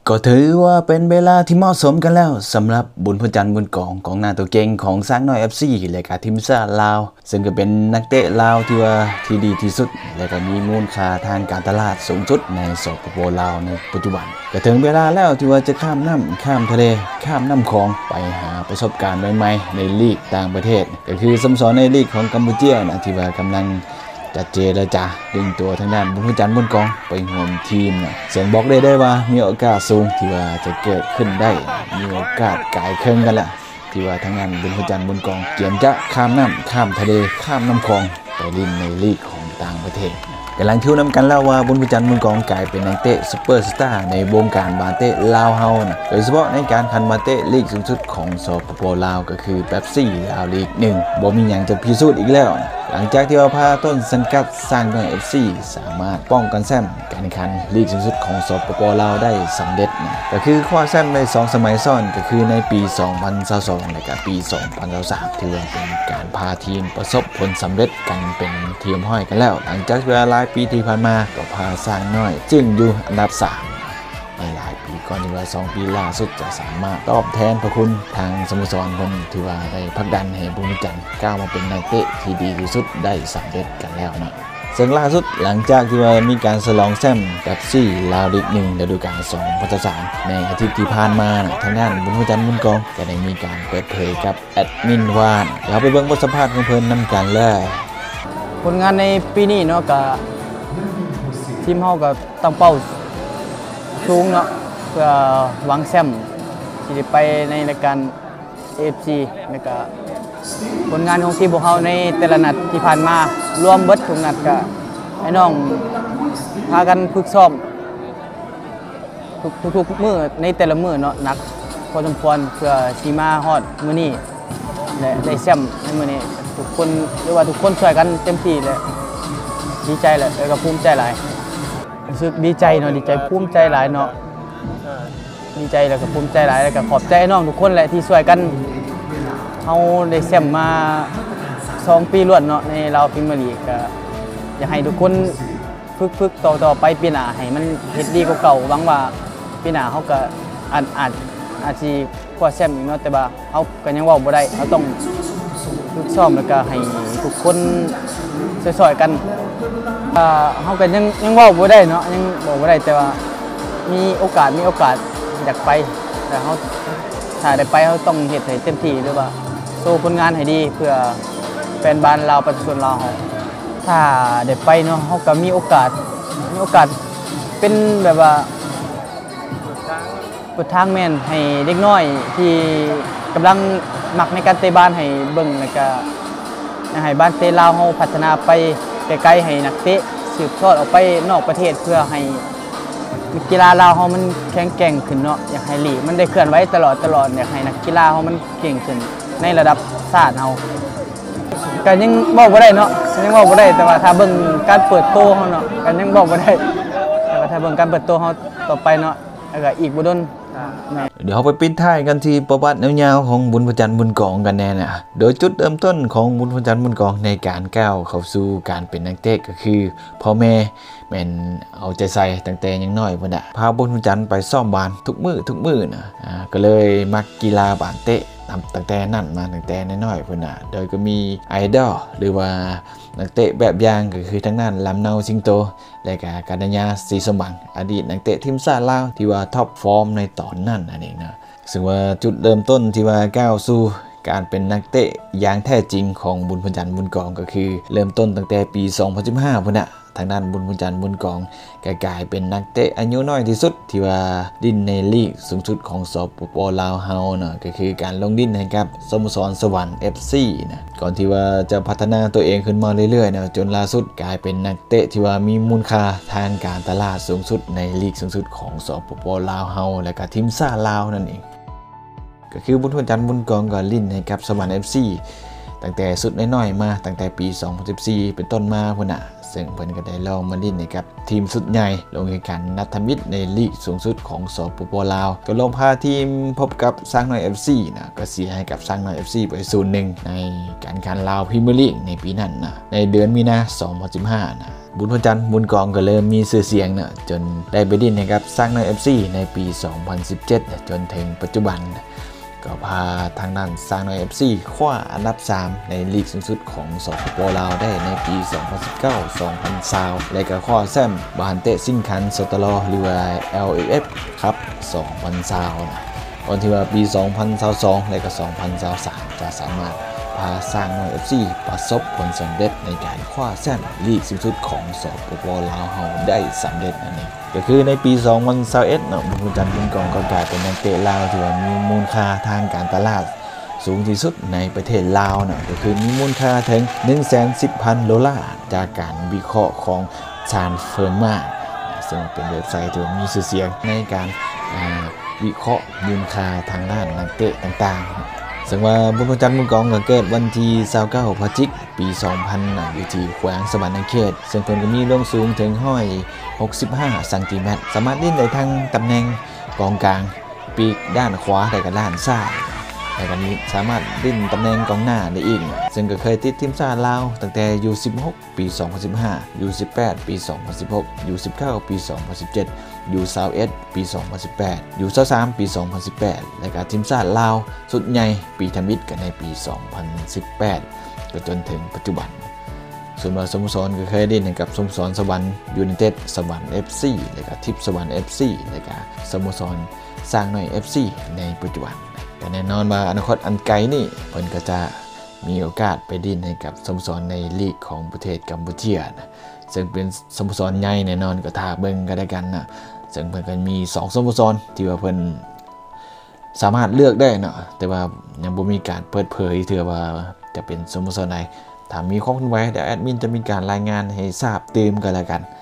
ก็ถือว่าเป็นเวลาที่เหมาะสมกันแล้วสำหรับบุญพจันทร์บุญของหน้าตัวเก่งของช้างน้อย FC และก็ทีมชาติลาวซึ่งก็เป็นนักเตะลาวที่ดีที่สุดและก็มีมูลค่าทางการตลาดสูงสุดในสปป.ลาวในปัจจุบันก็ถึงเวลาแล้วที่ว่าจะข้ามน้ำข้ามทะเลข้ามน้ำคลองไปหาประสบการณ์ใหม่ๆในลีกต่างประเทศก็คือสโมสรในลีกของกัมพูชานะที่ว่ากำลังจัดเจรจาดึงตัวทางด้านบุญพจันทร์บุญไปร่วมทีมนะเสียงบอกได้ว่ามีโอกาสสูงที่ว่าจะเกิดขึ้นได้มีโอกาสกายเคลื่อนกันแหละที่ว่าทางด้านบุญพจันทร์บุญเกียมจะข้ามน้ำข้ามทะเลข้ามน้ำคลองไปเล่นในลีกของต่างประเทศกำลังคิ้วนำกันแล้วว่าบุญพจันทร์บุญกลายเป็นนักเตะซุปเปอร์สตาร์ในวงการบาเตะลาวเฮานะโดยเฉพาะในการคันบาเตะลีกสูงสุดของสปป.ลาวก็คือเป๊ปซี่ลาวลีก1บ่มีหยังจะพิสูจน์อีกแล้วนะหลังจากที่ว่าพาต้นสังกัดสร้างด้วย FC สามารถป้องกันแชมป์การแข่งขันลีกสูงสุดของสปป.ลาวได้สำเร็จนะก็คือคว้าแชมป์ใน2สมัยซ้อนก็คือในปี 2022 และก็ปี 2023ถือว่าเป็นการพาทีมประสบผลสำเร็จกันเป็นทีมห้อยกันแล้วหลังจากเวลาหลายปีที่ผ่านมาก็พาสร้างน้อยจึงอยู่อันดับ3ในหลายปีก่อนที่ว่า2ปีล่าสุดจะสามารถตอบแทนพระคุณทางสโมสรคนที่ว่าได้ผลักดันให้บุญพจันทร์ก้าวมาเป็นนักเตะที่ดีที่สุดได้สำเร็จกันแล้วนะซึ่งล่าสุดหลังจากที่ว่ามีการฉลองแชมป์เป๊ปซี่ลาวลีก1ฤดูกาล 2023 ในอาทิตย์ที่ผ่านมาทางด้านบุญพจันทร์บุญก็ได้มีการเปิดเผยกับแอดมินว่านเดี๋ยวไปเบิ่งบทสัมภาษณ์ของเพิ่นนำกันเลยผลงานในปีนี้เนาะก็ทีมเฮาก็ตั้งเป้าสูงเนาะเพื่อหวังแชมป์ที่จะไปในรายการ AFC แล้วก็ผลงานของทีมพวกเฮาในแต่ละนัดที่ผ่านมารวมเบิดทุกนัดก็ให้น้องพากันฝึกซ้อมทุกมื้อในแต่ละมื้อเนาะหนักพอสมควรเพื่อสิมาฮอดมื้อนี้และได้แชมป์ในมื้อนี้ทุกคนหรือว่าทุกคนช่วยกันเต็มที่เลยดีใจแหละแล้วก็ภูมิใจหลายรู้สึกดีใจเนาะดีใจภูมิใจหลายเนาะดีใจแล้วก็ภูมิใจหลายแล้วก็ขอบใจน้องทุกคนแหละที่ช่วยกันเฮาได้แชมป์มา2 ปีรวดเนาะในลาวพรีเมียร์ลีกก็อยากให้ทุกคนฝึกต่อไปปีหน้าให้มันเฮ็ดดีกว่าเก่าหวังว่าปีหน้าเฮาก็อาจสิคว้าแชมป์อีกเนาะแต่ว่าเฮาก็ยังเว้าบ่ได้เฮาต้องฝึกซ้อมแล้วก็ให้ทุกคนช่วยๆกันเฮาก็ยังเว้าบ่ได้เนาะยังบอกบ่ได้แต่ว่ามีโอกาสอยากไปแต่เฮาถ้าได้ไปเฮาต้องเฮ็ดให้เต็มที่หรือว่าโชว์ผลงานให้ดีเพื่อแฟนบ้านลาวประชาชนลาวเฮาถ้าได้ไปเนาะเฮาก็มีโอกาสเป็นแบบว่าเปิดทางแม่นให้เด็กน้อยที่กำลังมักในการเตะบ้านให้เบิ่งแล้วก็ให้บ้านเตะลาวเฮาพัฒนาไปไกลๆให้นักเตะสืบทอดออกไปนอกประเทศเพื่อให้กีฬาลาวเฮามันแข็งแกร่งขึ้นเนาะอยากให้ลีกมันได้เคลื่อนไหวตลอดอยากให้นักกีฬาเฮามันเก่งขึ้นในระดับชาติเฮาก็ยังบอกบ่ได้เนาะยังบอกบ่ได้แต่ว่าถ้าเบิ่งการเปิดโตเฮาเนาะก็ยังบอกบ่ได้แต่ว่าถ้าเบิ่งการเปิดโตเฮาต่อไปเนาะแล้วก็อีกบ่ดนเดี๋ยวเราไปปิดท้ายกันที่ประวัติยาวๆของบุญพจันทร์บุญกันแน่นะโดยจุดเริ่มต้นของบุญพจันทร์บุญในการก้าวเข้าสู่การเป็นนักเตะก็คือพ่อแม่แม่นเอาใจใส่ตั้งแต่ยังน้อยพุ่นน่ะพาบุญพจันทร์ไปซ้อมบาสทุกมื้อนะก็เลยมักกีฬาบาสเตะตั้งแต่นั้นมาตั้งแต่น้อยๆพุ่นน่ะโดยก็มีไอดอลหรือว่านักเตะแบบอย่างก็คือทั้งนั้นลำเนาสิงโตและก็กาญญาศรีสมบังอดีตนักเตะทีมชาติลาวที่ว่าท็อปฟอร์มในตอนนั้นนั่นเองนะซึ่งว่าจุดเริ่มต้นที่ว่าก้าวสู่การเป็นนักเตะอย่างแท้จริงของบุญพจันทร์บุญก็คือเริ่มต้นตั้งแต่ปี 2015 พุ่นน่ะทางด้านบุญพจันทร์บุญกลายเป็นนักเตะอายุน้อยที่สุดที่ว่าดิ้นในลีกสูงสุดของสปป.ลาวเฮาเนาะก็คือการลงดิ้นให้กับสโมสรสวรรค์ FC นะก่อนที่ว่าจะพัฒนาตัวเองขึ้นมาเรื่อยๆนะจนล่าสุดกลายเป็นนักเตะที่ว่ามีมูลค่าทางการตลาดสูงสุดในลีกสูงสุดของสปป.ลาวเฮาและก็ทีมชาติลาวนั่นเองก็คือบุญพจันทร์บุญก็ลิ้นให้กับสวรรค์ FCตั้งแต่สุดน้อยๆมาตั้งแต่ปี 2014 เป็นต้นมาพุ่นน่ะซึ่งเพิ่นก็ได้ลองมาเล่นกับทีมสุดใหญ่ลงแข่งขันนัดทมิตรในลีกสูงสุดของสปป.ลาวก็ลงพาทีมพบกับสร้างน้อย FC นะก็เสียให้กับสร้างน้อย FC ไป 0-1 ในการแข่งขันลาวพรีเมียร์ลีกในปีนั้นนะในเดือนมีนาคม 2015 นะบุญพจันทร์บุญกองก็เริ่มมีชื่อเสียงนะจนได้ไปดิ้นให้กับสร้างน้อย FC ในปี 2017 จนถึงปัจจุบันก็พาทางด้านสร้างน้อย FC คว้าอันดับ 3 ในลีกสูงสุดของสปป.ลาวได้ในปี 2019-2020 และก็คว้าแชมป์บาฮันเตะซิ่งคันสตลหรือว่า LAF ครับ 2020 นะก่อนที่ว่าปี 2022 และก็ 2023 จะสามารถพาสร้างน้อย FC ประสบผลสำเร็จในการคว้าแชมป์ลีกสูงสุดของสปป.ลาวเฮาได้สำเร็จนั่นเองก็คือในปี 2021 เนาะบุญจันทร์บุญกองก็กลายเป็นนักเตะลาวที่มีมูลค่าทางการตลาดสูงที่สุดในประเทศลาวเนาะก็คือมีมูลค่าถึง 110,000 ดอลลาร์จากการวิเคราะห์ของชานเฟิร์มาซึ่งเป็นเว็บไซต์ที่มีชื่อเสียงในการวิเคราะห์มูลค่าทางด้านนักเตะต่างๆซึ่งว่าบุญจันทร์บุญกองก็เกิดวันที่29 พฤศจิกายนปี 2000 อยู่ที่แขวงสวรรณเขตซึ่งเพิ่นก็มีความสูงถึง65 เซนติเมตรสามารถเล่นได้ทั้งตำแหน่งกองกลางปีกด้านขวาและก็ด้านซ้ายและก็นี้สามารถเล่นตำแหน่งกองหน้าได้อีกซึ่งก็เคยติดทีมชาติลาวตั้งแต่อยู่16 ปี 2015อยู่18 ปี 2016อยู่19 ปี 2017อยู่21 ปี 2018อยู่23 ปี 2018และก็ทีมชาติลาวสุดใหญ่ปีทมิตรกันในปี 2018ก็จนถึงปัจจุบันส่วนสโมสรก็เคยเล่นกับสโมสรสวรรค์ยูไนเต็ดสวรรค์ FC และก็ทิพย์สวรรค์ FC และก็สโมสรสร้างน้อย FC ในปัจจุบันแต่แน่นอนว่าอนาคตอันไกลนี่เพิ่นก็จะมีโอกาสไปดิ้นให้กับสโมสรในลีกของประเทศกัมพูชานะซึ่งเป็นสโมสรใหญ่แน่นอนก็ท่าเบิ่งก็ได้กันนะซึ่งเพิ่นก็มี2สโมสรที่ว่าเพิ่นสามารถเลือกได้เนาะแต่ว่ายังบ่มีการเปิดเผยถือว่าจะเป็นสโมสรใดถ้ามีข้อมูลไว้เดี๋ยวแอดมินจะมีการรายงานให้ทราบเติมกันแล้วกัน